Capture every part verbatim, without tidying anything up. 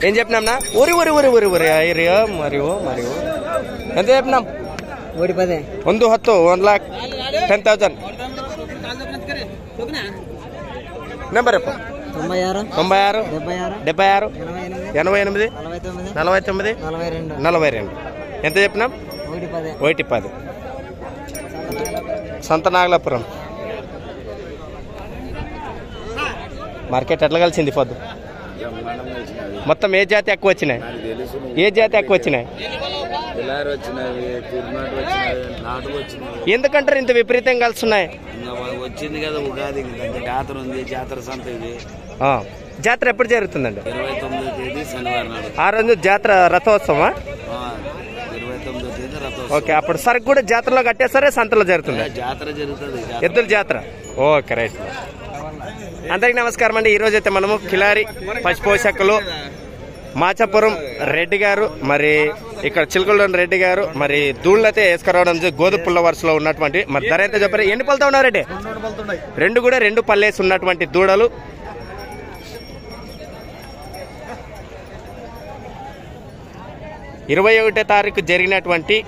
ఏం చెప్పినాంనా ఊరి ఊరి ఊరి ఊరి ఊరి ఐరియో మరియు మరియు ఎంత చెప్పినాం ಒಂದು ಹತ್ತು one lakh ten thousand number చెప్ప తొంభై ఆరు తొంభై ఆరు డెబ్బై ఆరు ఎనభై ఎనిమిది నలభై తొమ్మిది నలభై రెండు ఎంత చెప్పినాం ఒకటి పది సంతనాగలాపురం మార్కెట్ ఎట్లా కలిసింది పొద్దు మొత్తం ఏ జాతి ఎక్కువ వచ్చినాయి ఏ జాతి ఎక్కువ వచ్చినాయి ఎందుకంటారు ఇంత విపరీతం కలుస్తున్నాయి వచ్చింది కదా ఉగాది జాతర ఉంది జాతర సంత ఇది జాతర ఎప్పుడు జరుగుతుందండి ఇరవై తొమ్మిదో తేదీ శనివారం నాడు ఆ రోజు జాతర రథోత్సవమా ఇరవై తొమ్మిదో తేదీ రథోత్సవం ఓకే అప్పుడు సరుకు కూడా జాతరలో కట్టేస్తారే సంతలో జరుగుతుంది జాతర జరుగుతుంది ఎద్దుల జాతర ఓకే రైట్ అందరికి నమస్కారం అండి. ఈ రోజు అయితే మనము కిలారి పశు పోషకులు మాచాపురం రెడ్డి గారు మరి ఇక్కడ చిలుకలూరు రెడ్డి గారు మరి దూళ్ళు అయితే వేసుకురావడం గోధుమ పుల్ల వరుసలో ఉన్నటువంటి మరి ధర అయితే చెప్పారు. ఎన్ని పళ్ళతో ఉన్నారు రెడ్డి? రెండు కూడా రెండు పళ్ళేసి ఉన్నటువంటి దూడలు. ఇరవై ఒకటో తారీఖు జరిగినటువంటి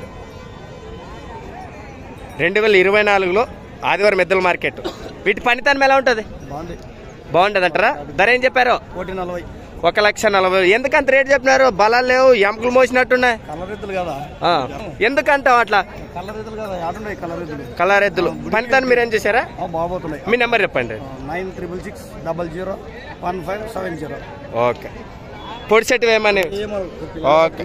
రెండు వేల ఇరవై నాలుగులో ఆదివారం ఎద్దుల మార్కెట్. వీటి పనితనం ఎలా ఉంటుంది? బాగుంటది అంటారా? ధర ఏం చెప్పారు? ఒక లక్ష నలభై. ఎందుకంత రేటు చెప్పినారు? బలాలు లేవు, ఎముకలు మోసినట్టున్నాయి. ఎందుకంటావు అట్లా? కలర్ ఎద్దులు పనితనం మీరు ఏం చేశారా? మీ నెంబర్ చెప్పండి. Nine triple six double zero one five seven zero. Okay పొడి సెట్ వేయమని. ఓకే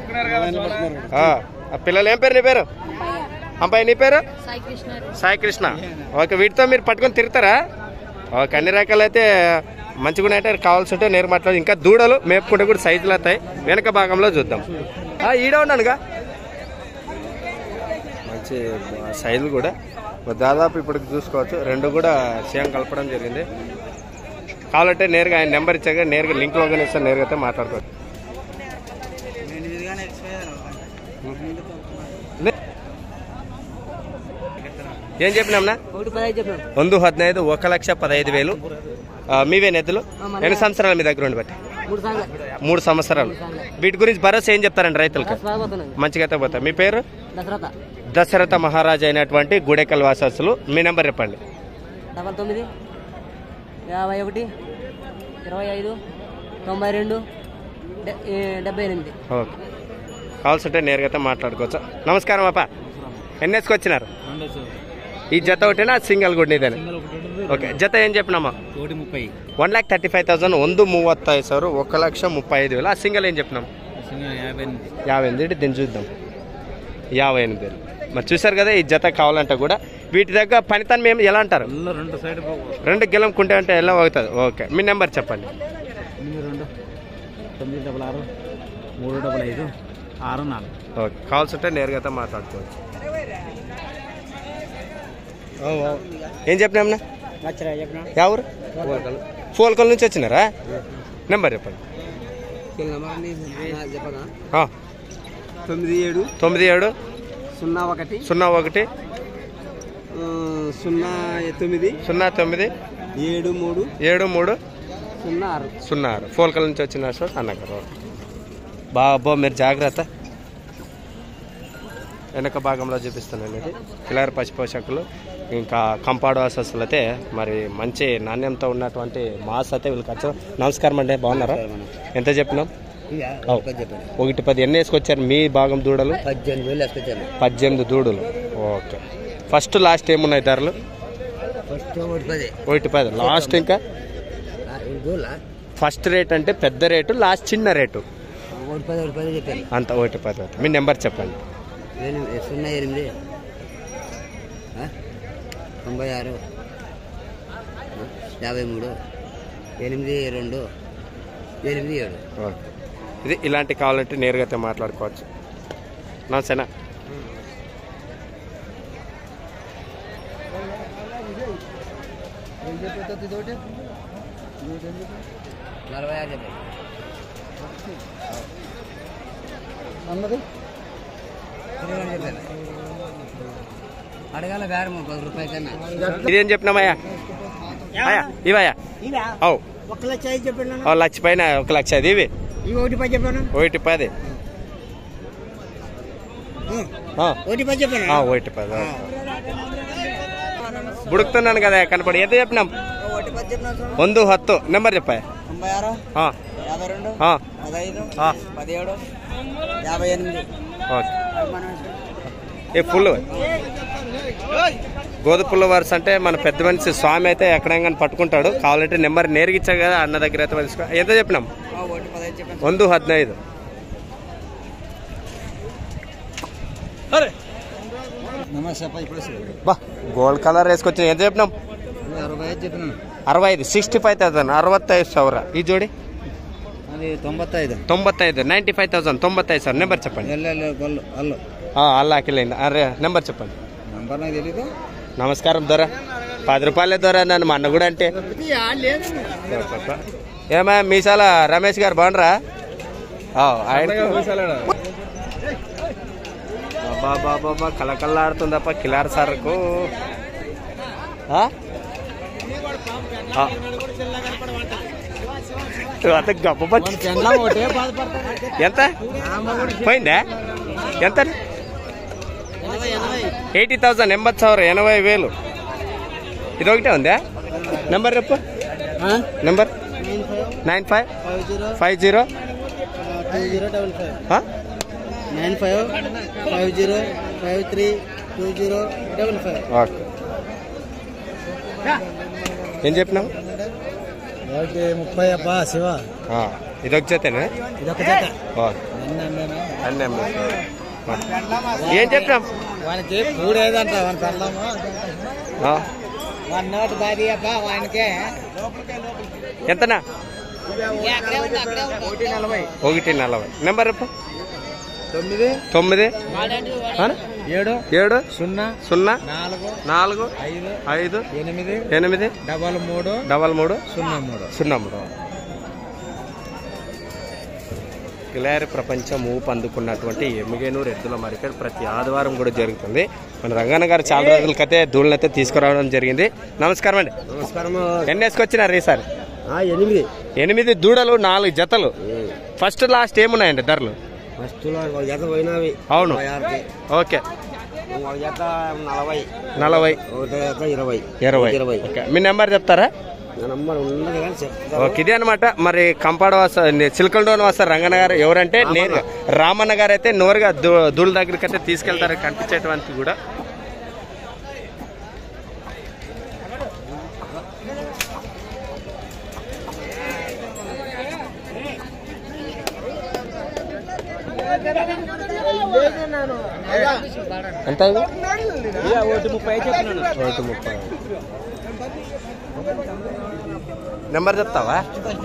పిల్లలు ఏం పేరు? నీ పేరు అబ్బాయి? నీ పేరు? సాయి కృష్ణ. ఓకే వీటితో మీరు పట్టుకొని తిరుగుతారా? ఓకే అన్ని రకాలు అయితే మంచిగా అయితే కావాల్సి ఉంటే నేరు మాట్లాడు. ఇంకా దూడలు మేపుకుంటే కూడా సైజులు అవుతాయి. వెనక భాగంలో చూద్దాం. ఈడ ఉన్నానుగా మంచి సైజులు కూడా దాదాపు ఇప్పుడు చూసుకోవచ్చు. రెండు కూడా సేమ్ కలపడం జరిగింది. కావాలంటే నేరుగా ఆయన నెంబర్ ఇచ్చాక నేరుగా లింక్ లోగానే ఇస్తే నేరుగా అయితే మాట్లాడుకోవచ్చు. ఏం చెప్పినాంనా? ಒಂದು ಹದಿನೈದು ఒక లక్ష పదహైదు వేలు. మీవే నెద్దులు ఎన్ని సంవత్సరాలు మీ దగ్గర ఉండి బట్టి? మూడు సంవత్సరాలు. వీటి గురించి భరోసా ఏం చెప్తారండి రైతులకు? మంచిగా అయితే పోతా. మీ పేరు? దశరథ మహారాజ్ అయినటువంటి గుడెకల్ వాసస్సులు. మీ నెంబర్ చెప్పండి. డబల్ తొమ్మిది యాభై ఒకటి ఇరవై ఐదు తొంభై రెండు డెబ్బై ఎనిమిది. ఓకే కావాల్సి ఉంటే నేరుగా అయితే మాట్లాడుకోవచ్చు. నమస్కారం అప్ప. ఎన్ని వేసుకొచ్చినారు? ఈ జత ఒకటేనా సింగల్ కూడా ఇదేనా? ఓకే జత ఏం చెప్పినామా? One lakh thirty five thousand ಒಂದು ಮೂವತ್ತೈದು ಸಾವಿರ ఒక లక్ష ముప్పై ఐదు వేలు. ఆ సింగల్ ఏం చెప్పినాం? యాభై ఎనిమిది. దీన్ని చూద్దాం. యాభై ఎనిమిది వేలు. మరి చూసారు కదా ఈ జత కావాలంటే కూడా వీటి దగ్గర పనితనం మేము ఎలా అంటారు? రెండు గెలంకుంటే అంటే ఎలా అవుతుంది? ఓకే మీ నెంబర్ చెప్పండి. తొమ్మిది డబల్ ఆరు మూడు డబల్ ఐదు ఆరు నాలుగు. ఓకే కావాల్సి ఉంటే నేరుగా అయితే మాట్లాడుకోవచ్చు. ఏం చెప్పినామన్నా? ఎవరు? ఫోల్కల్ నుంచి వచ్చినారా? నెంబర్ చెప్పండి. తొమ్మిది ఏడు తొమ్మిది ఏడు సున్నా ఒకటి సున్నా ఒకటి సున్నా తొమ్మిది సున్నా తొమ్మిది ఏడు మూడు ఏడు మూడు సున్నా ఆరు సున్నా ఆరు. ఫోల్కల్ నుంచి వచ్చినారు సార్ అన్నగారు. బాబో మీరు జాగ్రత్త. వెనక భాగంలో చూపిస్తున్నాను. ఇది కిలారి పశు పోషకులు ఇంకా కంపాడు వాసస్సులు అయితే మరి మంచి నాణ్యంతో ఉన్నటువంటి మాస్ అయితే వీళ్ళకి వచ్చారు. నమస్కారం అండి, బాగున్నారా? ఎంత చెప్పినాం? ఒకటి పది. ఎన్ని వేసుకొచ్చారు మీ భాగం దూడలు? పద్దెనిమిది వేలు వేసుకొచ్చారు. పద్దెనిమిది దూడలు. ఓకే ఫస్ట్ లాస్ట్ ఏమున్నాయి ధరలు? ఒకటి పది లాస్ట్. ఇంకా ఫస్ట్ రేట్ అంటే పెద్ద రేటు, లాస్ట్ చిన్న రేటు అంత ఒకటి పది. మీ నెంబర్ చెప్పండి. సున్నా ఎనిమిది తొంభై ఆరు యాభై మూడు ఎనిమిది రెండు ఎనిమిది ఏడు. ఓకే ఇది ఇలాంటి కావాలంటే నేరుగా అయితే మాట్లాడుకోవచ్చు. నమస్తేనా? నలభై ఆరు అడగాల బేరం పది రూపాయల కన్నా. ఇదేం చెప్పినామయ్యా? ఇవయ్యా? అవు ఒక లక్ష ఐదు చెప్పండి. లక్ష పైన ఒక లక్ష. అది ఇవి ఇవి ఒకటి పది చెప్పాను ఒకటి పది ఆ, ఒకటి పది చెప్పాను ఆ, ఒకటి పది బుడుకుతున్నాను కదా కనపడి ఎంత చెప్పినాం ఒకటి పది చెప్పిన ಒಂದು ಹತ್ತು నెంబర్ చెప్పా తొంభై ఆరు ఆ, యాభై రెండు ఆ, పదహైదు ఆ. పదిహేడు యాభై ఎనిమిది ఓకే ఏ ఫుల్ గోధు పుల్ల వరుస అంటే మన పెద్ద మనిషి స్వామి అయితే ఎక్కడైనా పట్టుకుంటాడు. కావాలంటే నెంబర్ నేర్గిచ్చావు కదా అన్న దగ్గర అయితే తెలుసుకో. ఎంత చెప్పినాం ఒకటి పదహైదు చెప్పాను ಒಂದು ಹದಿನೈದು నమస్తే ఇప్పుడు బా గోల్డ్ కలర్ వేసుకొచ్చిన ఎంత చెప్పినాం అరవై ఐదు చెప్పినాను అరవై ఐదు సిక్స్టీ ఫైవ్ థౌసండ్ అరವತ್ತೈದು ಸಾವಿರ ఈ జోడి అది ತೊಂಬತ್ತೈದು తొంభత్తైదు నైంటీ ఫైవ్ థౌసండ్ తొంభత్తైదు సార్ నెంబర్ చెప్పండి. ఎల్ల గొల్లు అల్లు అల్లా అఖిలేండి అరే నెంబర్ చెప్పండి. నంబర్ నాకు తెలీదు నమస్కారం దొర పది రూపాయలే దొర నన్ను మా అన్న కూడా అంటే ఏమా మీసాల రమేష్ గారు బాగుండరా బాబా బాబా కలకల్లాడుతుందప్ప కిలార్ సార్కు గొప్ప ఎంత పోయిందా ఎంత ఎయిటీ థౌసండ్ ఎంబತ್ತು ಸಾವಿರ ఎనభై వేలు ఇది ఒకటే ఉందా నెంబర్ చెప్పు number nine five five zero nine five five zero five three two zero double five okay ఏం చెప్పినావు ఒకటి ముప్పై అబ్బా శివ ఇదొక జతేనా ఇదొక జత ఓకే అన్నీ అమ్మా ఏం చెప్పినాం వానికి మూడు ఐదంట వాని పెళ్ళాము వన్ నోట్ బాది అబ్బా వానికే ఎంతనా ఒకటి నలభై ఒకటి నలభై నెంబర్ చెప్పు తొమ్మిది తొమ్మిది ఏడు ఏడు సున్నా సున్నా నాలుగు నాలుగు ఐదు ఐదు ఎనిమిది ఎనిమిది డబల్ మూడు డబల్ మూడు సున్నా మూడు సున్నా మూడు కిలారి ప్రపంచం ఊపు అందుకున్నటువంటి ఎమ్మిగేనూరు ఎద్దుల మార్కెట్ ప్రతి ఆదివారం కూడా జరుగుతుంది. మన రంగన్న గారు చాలా రోజులకైతే దూళ్ళనైతే తీసుకురావడం జరిగింది. నమస్కారం అండి. నమస్కారం. ఎన్ని వేసుకొచ్చినారు ఈసారి? ఎనిమిది ఎనిమిది దూడలు నాలుగు జతలు. ఫస్ట్ లాస్ట్ ఏమున్నాయండి ధరలు? ఫస్ట్ జత పోయినవి. అవును ఓకే నలభై నలభై ఇరవై ఇరవై ఇరవై ఓకే మీ నెంబర్ చెప్తారా? నంబర్ ఉన్నది కానీ చెప్తా. ఓకే ఇదే అనమాట. మరి కంపాడ వస్తారు చిలకలడోని వస్తారు రంగన్న గారు ఎవరంటే నేరుగా రామన్న గారు అయితే నోరుగా దూళ్ళ దగ్గరికి అయితే తీసుకెళ్తారు కనిపించేటువంటి కూడా. ఎంత ఒకటి ముప్పై ఒకటి ముప్పై నెంబర్ చెప్తావా?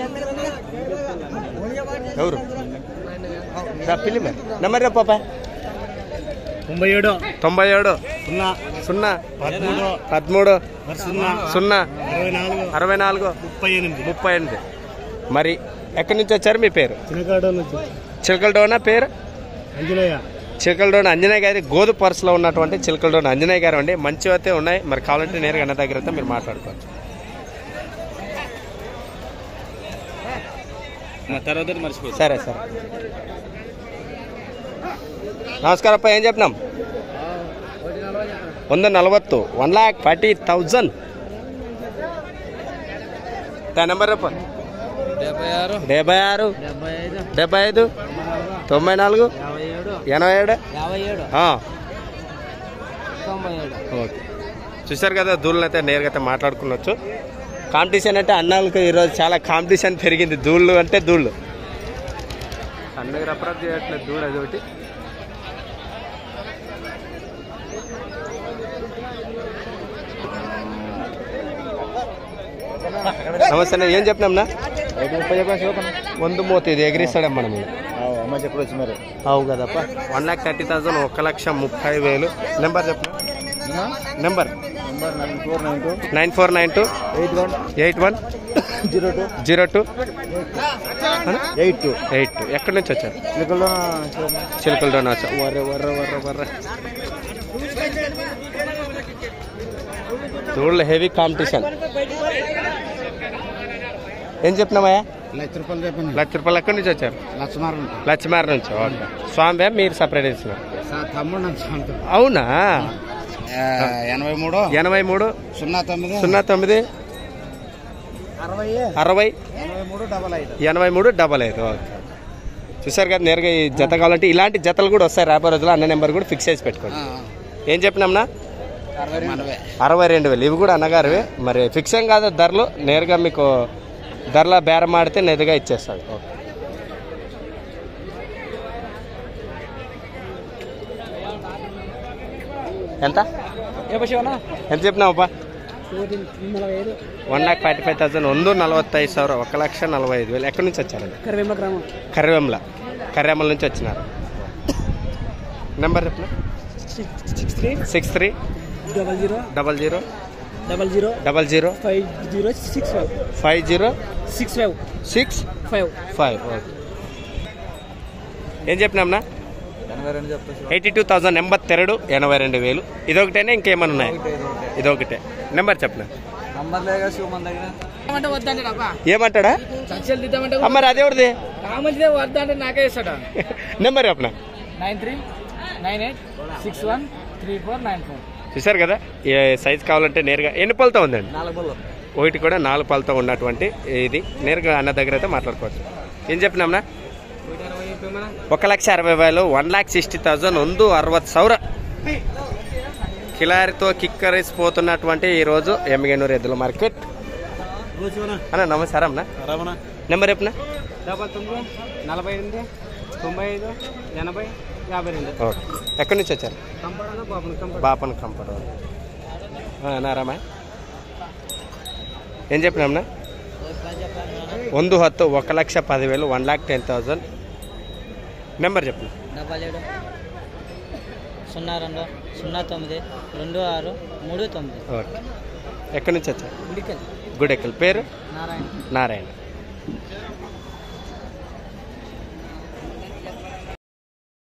ఎవరు పిల్లి మరి నెంబర్ చెప్పా. తొంభై ఏడు తొంభై ఏడు సున్నా సున్నా పదమూడు పదమూడు సున్నా సున్నా అరవై నాలుగు అరవై నాలుగు ముప్పై ఎనిమిది ముప్పై ఎనిమిది. మరి ఎక్కడి నుంచి వచ్చారు? మీ పేరు? చిన్నకాడ నుంచి చిలకలడోనా పేరు? అంజనేయ. చిలకలడోన అంజనేయ గారి గోధు పర్సులో ఉన్నటువంటి చిలకలడోన అంజనేయ గారు అండి. మంచివి అయితే ఉన్నాయి. మరి కావాలంటే నేరుగా అన్న దగ్గర అయితే మీరు మాట్లాడుకోవచ్చు. సరే సరే నమస్కారం అప్ప. ఏం చెప్పినాం? వంద నలవత్తు వన్ ల్యాక్ ఫార్టీ థౌజండ్. దా నెంబర్ చెప్ప. డెబ్బై ఆరు డెబ్బై ఆరు డెబ్బై ఐదు డెబ్బై ఐదు తొంభై నాలుగు యాభై ఏడు ఎనభై ఏడు యాభై ఏడు ఆ. తొంభై ఏడు. ఓకే చూసారు కదా దూళ్ళని అయితే నేరుగా అయితే మాట్లాడుకున్నచ్చు. కాంపిటీషన్ అంటే అన్నాళ్ళకి ఈరోజు చాలా కాంపిటీషన్ పెరిగింది. దూళ్ళు అంటే దూళ్ళు అన్నకి రపరప్ చేయట్లేదు దూడ అదొకటి. నమస్తే ఏం చెప్పినాంనా? వంద మూత ఇది ఎగిరిస్తాడమ్మ మనం అమ్మ చెప్పు వచ్చి మరి. అవు కదప్ప. వన్ ల్యాక్ థర్టీ థౌసండ్ ఒక లక్ష ముప్పై వేలు. నెంబర్ చెప్పిన number number nine four nine two nine four nine two eight one eight one zero two zero two eight two eight two. ఎక్కడి నుంచి వచ్చారు? చిలకల్లో చిలకలలోనే వచ్చారు. వర్ర వర్ర వర్ర వర్ర దూళ్ళ హెవీ కాంపిటీషన్. ఏం చెప్పినామయ్యా? లక్ష రూపాయలు చెప్పండి. లక్ష రూపాయలు ఎక్కడి నుంచి వచ్చారు? లక్షమారం లచ్చిమార నుంచి. ఓకే. స్వామి మీరు సపరేట్ ఇస్తున్నారు? తమ్ముడు నన్ను అవునా? ఎనభై మూడు ఎనభై మూడు సున్నా తొమ్మిది సున్నా తొమ్మిది అరవై అరవై ఎనభై మూడు డబల్ ఐదు ఎనభై మూడు డబల్ ఐదు. ఓకే. చూసారు కదా, నేరుగా ఈ జత కావాలంటే ఇలాంటి జతలు కూడా వస్తాయి రాబోయే రోజుల్లో. అన్న నెంబర్ కూడా ఫిక్స్ చేసి పెట్టుకోండి. ఏం చెప్పినాంనా? అరవై రెండు వేలు. ఇవి కూడా అన్నగారివి. మరి ఫిక్స్ ఏం కాదు ధరలు, నేరుగా మీకు ధరల బేరం ఆడితే నేరుగా ఇచ్చేస్తాడు. ఓకే. ఎంత ఎంత చెప్పినావప్పా? One lakh forty five thousand ಒಂದು నలవత్తైదు ಸಾವಿರ ఒక లక్ష నలభై ఐదు వేలు. ఎక్కడి నుంచి వచ్చారండి? కరివేమ గ్రామం. కర్రెంల కర్రెమ్మల నుంచి వచ్చినారు. నెంబర్ చెప్పిన? Six three six three double zero double zero double zero double zero five zero six five five zero six five six five five. Okay. ఏం చెప్పినాంనా? ఎయిటీ టూ థౌసండ్ ఎంబత్తెరడు ఎనభై రెండు వేలు. ఇదొకటేనా ఇంకేమన్నా ఉన్నాయి? ఇదొకటే. నెంబర్ చెప్పిన? ఏమంటాడా? మరి అదేవిడిది వద్దంటే నాకే ఇస్తాడా? నెంబర్ చెప్పిన? Nine three nine eight six one three four nine four. చూసారు కదా, ఏ సైజ్ కావాలంటే నేరుగా ఎన్ని పళ్ళతో ఉందండి? నాలుగు బళ్ళు. ఒకటి కూడా నాలుగు పళ్ళతో ఉన్నటువంటి ఇది నేరుగా అన్న దగ్గర అయితే మాట్లాడుకోవచ్చు. ఏం చెప్పినాంనా? ఒక లక్ష అరవై వేలు వన్ ಲ್ಯಾಕ್ ಸಿಕ್ಸ್ಟಿ థౌಸಂಡ್ ಒಂದು అరవತ್ತು ಸಾವಿರ కిలారితో కిక్కరేసిపోతున్నటువంటి ఈరోజు ఎమ్మిగనూరు ఎద్దుల మార్కెట్. అన్న నమస్కారం అన్న. నెంబర్ చెప్పిన? డబల్ తొమ్మిది నలభై ఎనిమిది తొంభై ఐదు ఎనభై యాభై రెండు. ఓకే. ఎక్కడి నుంచి వచ్చారు? బాపన్ కంపడ. నారామా ఏం చెప్పినామన్నా? ಒಂದು ಹತ್ತು ఒక లక్ష పదివేలు one lakh ten thousand. Number చెప్పు? డబల్ ఏడు సున్నా రెండు సున్నా తొమ్మిది రెండు ఆరు మూడు తొమ్మిది. ఓకే. ఎక్కడి నుంచి వచ్చారు? గుడికల్. గుడెక్కల్. పేరు? నారాయణ. నారాయణ.